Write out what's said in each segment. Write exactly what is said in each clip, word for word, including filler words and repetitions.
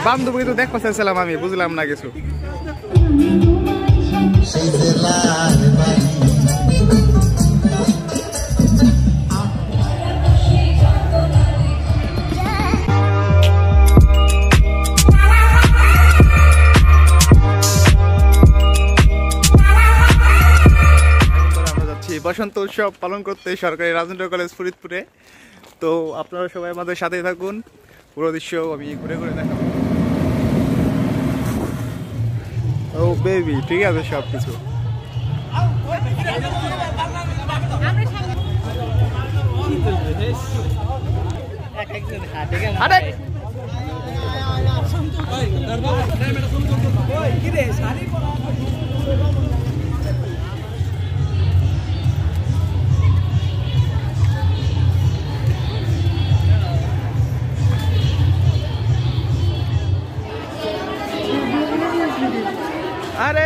বান্ধবী তো দেখতে চাইছিলাম আমি, বুঝলাম না কিছু। বসন্ত উৎসব পালন করতে সরকারি রাজেন্দ্র কলেজ ফরিদপুরে। তো আপনারা সবাই আমাদের সাথেই থাকুন, পুরো দৃশ্য আমি ঘুরে ঘুরে দেখাবো। ও বেবি, ঠিক আছে সব কিছু। আরে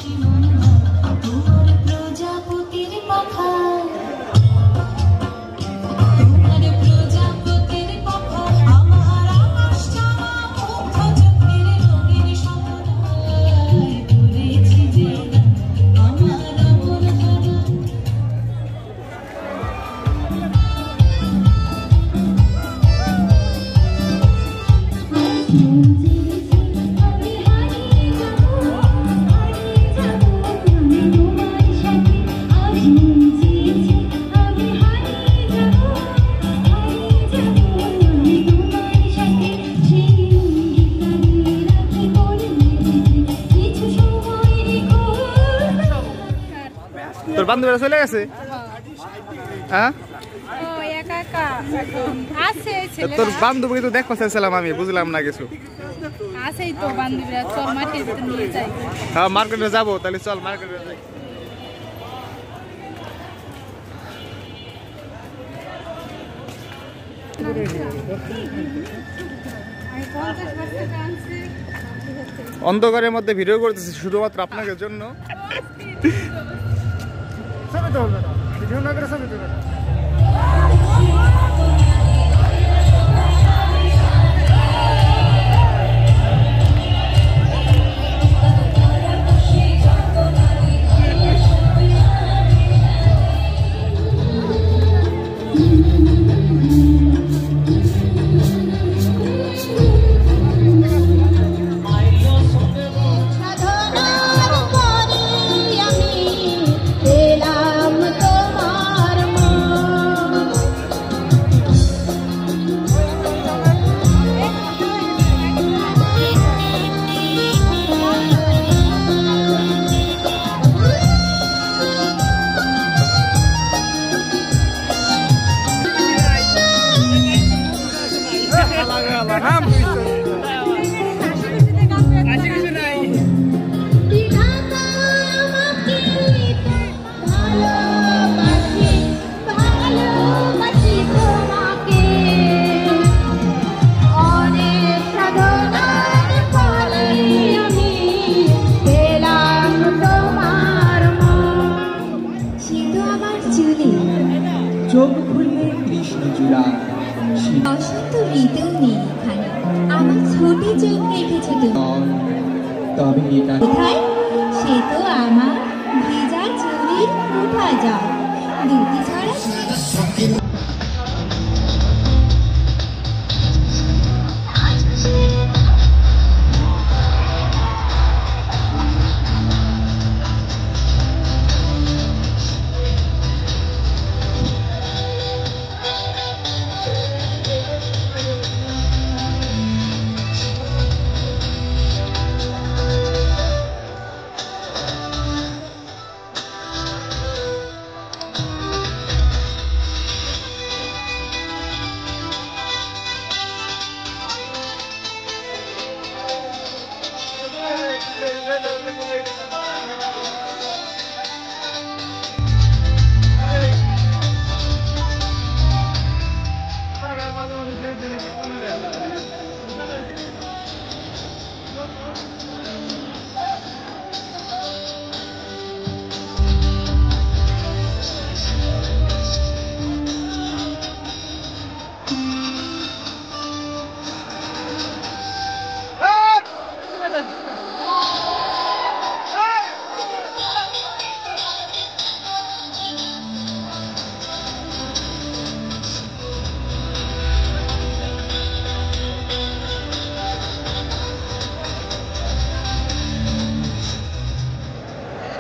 তোর বান্ধবীরা চলে গেছে? হ্যাঁ, তোর বান্ধবী তো দেখতে চাইছিলাম আমি, বুঝলাম না কিছু। হ্যাঁ, মার্কেটে যাবো, তাহলে চল মার্কেটে যাই। অন্ধকারের মধ্যে ভিডিও করতেছি শুধুমাত্র আপনাদের জন্য। চোখ খুললে কৃষ্ণ চূড়া বসন্ত ঋতুও নেই এখানে, আমার ছোটি চোখ রেখেছে তুমি, তবে এটা কোথায়? সে তো আমার ভেজা চুরির উঠা যাও দুটি ছড়া।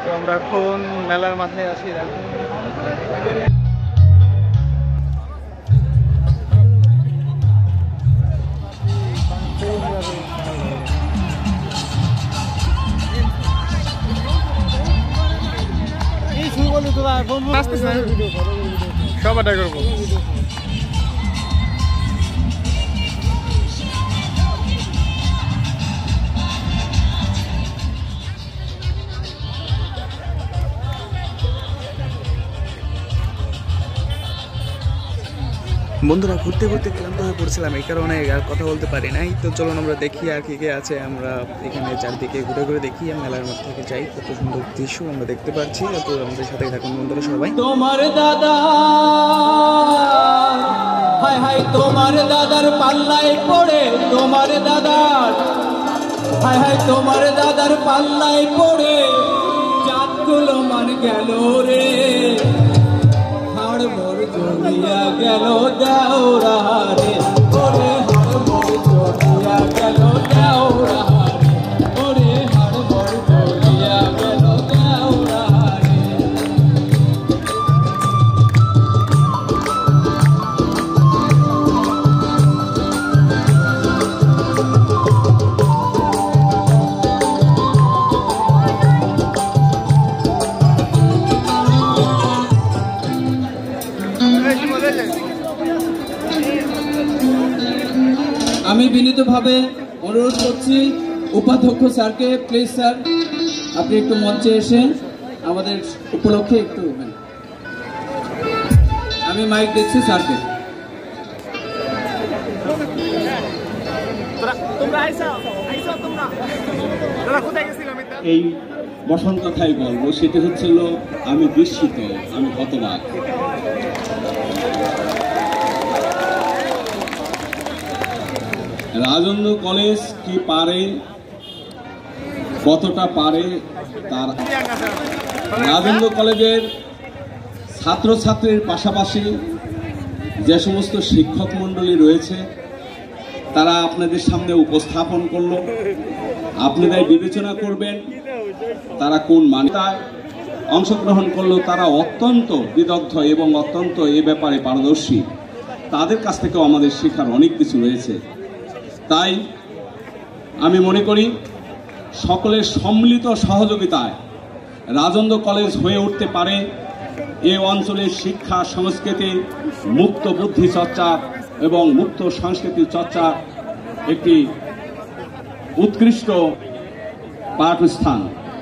তো আমরা এখন মেলার মাথায় আছি। সব আটাই করবো। বন্ধুরা ঘুরতে ঘুরতে ক্লান্ত হয়ে পড়ছিলাম, এই কারণে আর কথা বলতে পারি নাই। তো চলুন আমরা দেখি আর কি কে আছে। আমরা এখানে চারদিকে ঘুরে ঘুরে দেখি, মেলার মধ্যে থেকে যাই, কত সুন্দর দৃশ্য আমরা দেখতে পাচ্ছি। তো আমাদের সাথেই থাকুন বন্ধুরা সবাই। তোমার দাদা হায় হায় তোমার দাদার পাল্লায় পড়ে, তোমার দাদার হায় হায় তোমার দাদার পাল্লায় পড়ে চাঁদগুলো মান গেল রে, হাড় মোর জড়িয়া গেল দেওরা রে, ওরে হাড় মোর জড়িয়া গেল দেওরা রে, ওরে হাড় মোর জড়িয়া গেল দেওরা রে। আমি বিনীতভাবে অনুরোধ করছি উপাধ্যক্ষ স্যারকে, প্লিজ স্যার আপনি একটু মঞ্চে এসে আমাদের উপলক্ষে একটু, আমি মাইক দিচ্ছি স্যারকে। এই বসন্ত কথাই বলবো, সেটা হচ্ছিল আমি বিস্মিত, আমি হতবাক। রাজেন্দ্র কলেজ কি পারে, কতটা পারে তার, রাজেন্দ্র কলেজের ছাত্রছাত্রীর পাশাপাশি যে সমস্ত শিক্ষক মণ্ডলী রয়েছে তারা আপনাদের সামনে উপস্থাপন করলো। আপনারাই বিবেচনা করবেন তারা কোন মান্যতায় অংশগ্রহণ করলো। তারা অত্যন্ত বিদগ্ধ এবং অত্যন্ত এ ব্যাপারে পারদর্শী, তাদের কাছ থেকেও আমাদের শেখার অনেক কিছু রয়েছে। তাই আমি মনে করি সকলের সম্মিলিত সহযোগিতায় রাজেন্দ্র কলেজ হয়ে উঠতে পারে এই অঞ্চলের শিক্ষা সংস্কৃতি, মুক্ত বুদ্ধি চর্চা এবং মুক্ত সংস্কৃতি চর্চার একটি উৎকৃষ্ট পাঠস্থান।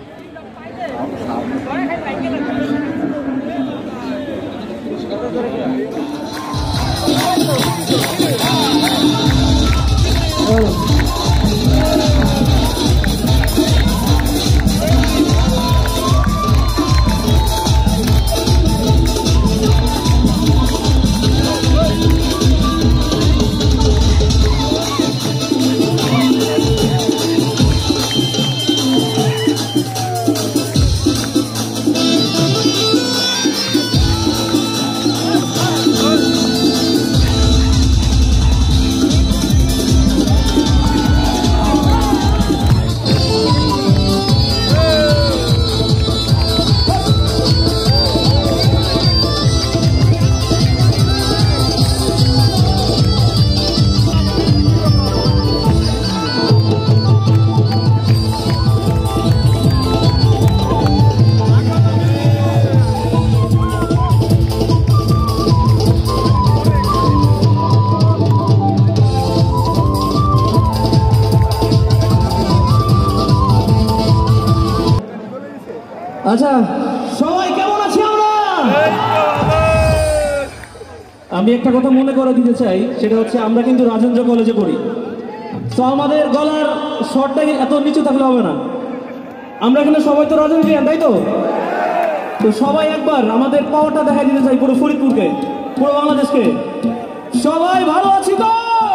আচ্ছা সবাই কেমন আছি আমরা? আমি একটা কথা মনে করে দিতে চাই, সেটা হচ্ছে আমরা কিন্তু রাজেন্দ্র কলেজে পড়ি। তো আমাদের গলার স্বরটা এত নিচু থাকলে হবে না। আমরা এখানে সবাই তো রাজেন্দ্রিয়ান, তাই তো? তো সবাই একবার আমাদের পাওয়ারটা দেখাই দিতে চাই পুরো ফরিদপুরকে, পুরো বাংলাদেশকে। সবাই ভালো আছি তো?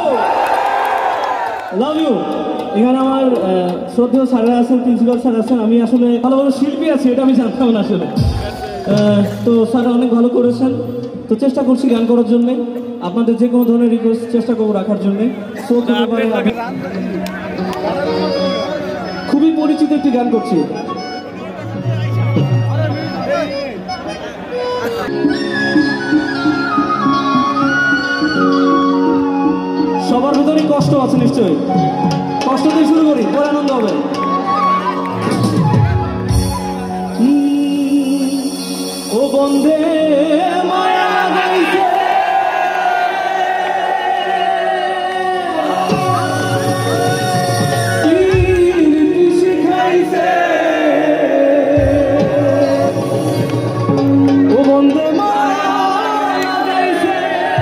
Love you. এখানে আমার শ্রদ্ধেয় স্যাররা আছেন, প্রিন্সিপাল স্যার আছেন। আমি আসলে ভালো ভালো শিল্পী আছি এটা আমি জানতাম না আসলে। তো স্যাররা অনেক ভালো করেছেন। তো চেষ্টা করছি গান করার জন্যে, আপনাদের যে কোনো ধরনের রিকোয়েস্ট চেষ্টা করবো রাখার জন্যে। খুবই পরিচিত একটি গান করছি। আছে নিশ্চয়ই। কষ্ট দিয়ে শুরু করি, পরে আনন্দ হবে। ও বন্ধে মায়া লাগাইছে, শিখাইছে, ও বন্ধে মায়া লাগাইছে,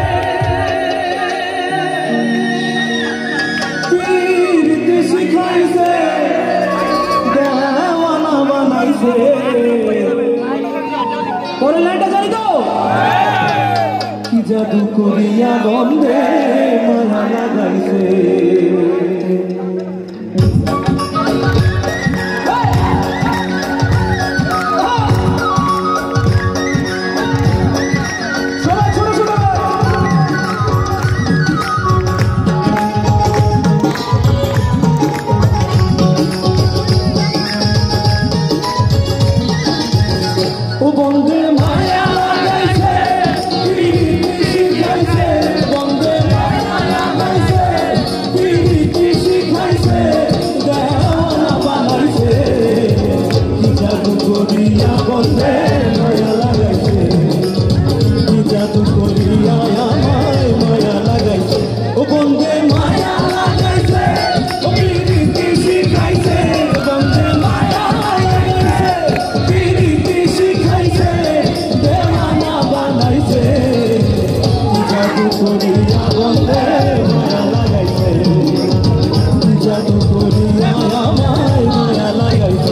শিখাইছে, দেওয়ানা বানাইছে। পরের লাইনটা জানি তো, কি জাদু করিয়া বন্ধে মায়া লাগাইছে। ও বন্ধে মায়া লাগাইছে, শিখাইছে, বন্ধে মায়া লাগাইছে, শিখাইছে, দেওয়ানা বানাইছে। কি জাদু করিয়া বন্ধে মায়া লাগাইছে, কি জাদু করিয়া আমায় মায়া লাগাইছে। ও বন্ধে মায়া লাগাইছে, ও প্রীতি শিখাইছে, বন্ধে মায়া লাগাইছে, প্রীতি শিখাইছে, দেওয়ানা বানাইছে। কি জাদু করিয়া বন্ধে মায়া লাগাইছে, কি জাদু করিয়া আমায় মায়া লাগাইছে।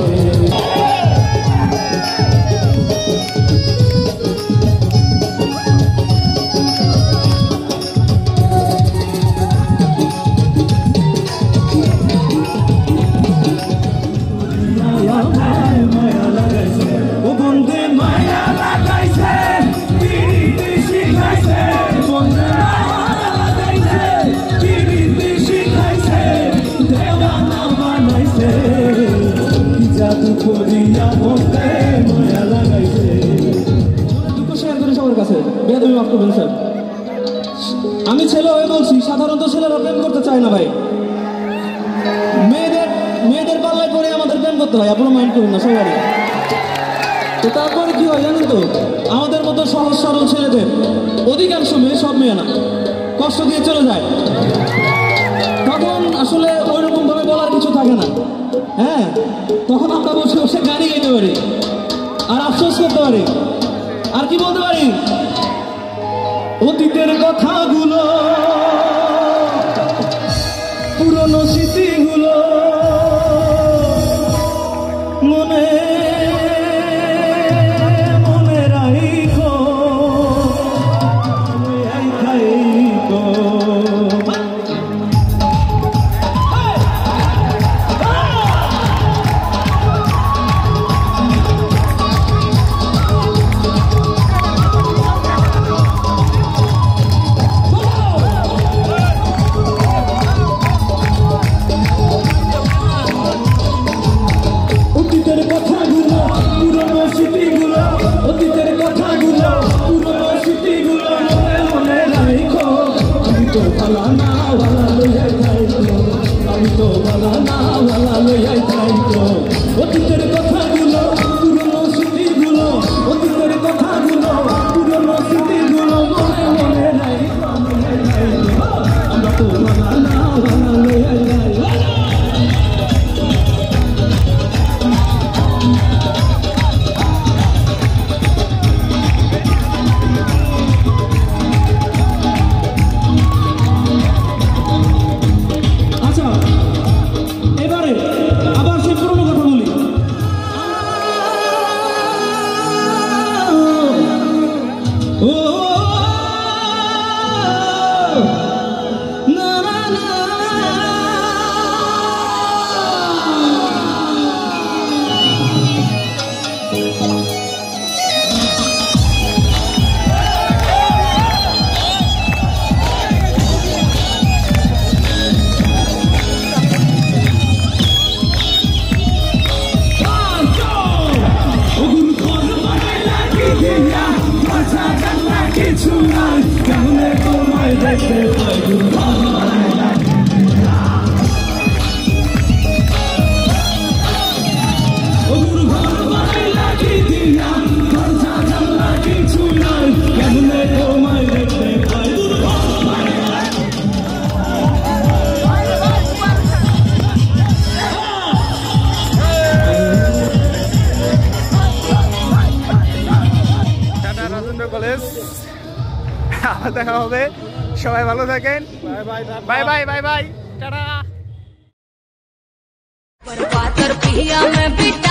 মায়া লাগাইছে, ও বন্ধে মায়া লাগাইছে, প্রীতি শিখাইছে, বন্ধে মায়া লাগাইছে, প্রীতি শিখাইছে, দেওয়ানা বানাইছে। কি জাদু করিয়া বন্ধে মায়া লাগাইছে। দুঃখ শেয়ার করি সবার কাছে, বেয়াদবি মাফ করবেন স্যার। আমি ছেলে হয়ে বলছি, সাধারণত ছেলেরা প্রেম করতে চায় না ভাই। মেয়েদের মেয়েদের পাল্লায় পরে আমাদের প্রেম করতে হয়, আপনারা মাইন্ড করুন না সবারই। তো তারপরে কি হয় জানেন তো, আমাদের মতো সহজ সরল ছেলেদের অধিকাংশ মেয়ে, সব মেয়ে না, কষ্ট দিয়ে চলে যায়। তখন আসলে ওই রকম ভাবে বলার কিছু থাকে না। হ্যাঁ, তখন আমরা বসে বসে গাড়ি গাইতে পারি আর আফসোস করতে পারি। আর কি বলতে পারি, অতীতের কথাগুলো, পুরনো স্মৃতিগুলো মনে মনে রাইখো, রাইখো। অতীতের কথাগুলো, পুরনো স্মৃতিগুলো, অতীতের কথাগুলো, পুরনো স্মৃতিগুলো মনে মনে রাখো। আমি তো ভালা না ভালা লইয়াই থাইকো, আমি তো ভালা না ভালা লইয়াই থাইকো। অতীতের কথাগুলো, পুরনো স্মৃতিগুলো, অতীতের কথাগুলো, পুরনো স্মৃতিগুলো মনে মনে রাখো, মনে রাখো। আমরা তো ভালা না ভালা লইয়াই থাইকো। আচ্ছা, এবারে আবার সেই পুরনো কথা বলি। ও না না না, কিছু নাই কেমনে তোমায় দেখতে পাই। আবার দেখা হবে, সবাই ভালো থাকেন, bye bye bye bye tata.